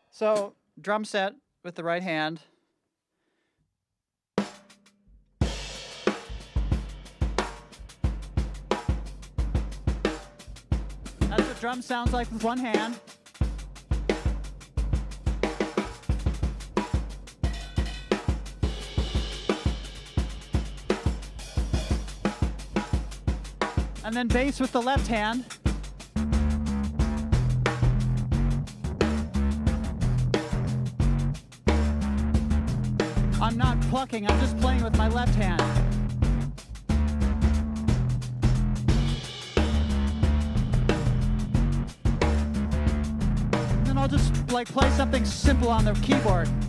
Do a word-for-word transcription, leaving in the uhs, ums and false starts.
So, drum set with the right hand. That's what drum sounds like with one hand. And then bass with the left hand. I'm not plucking, I'm just playing with my left hand. And then I'll just like play something simple on the keyboard.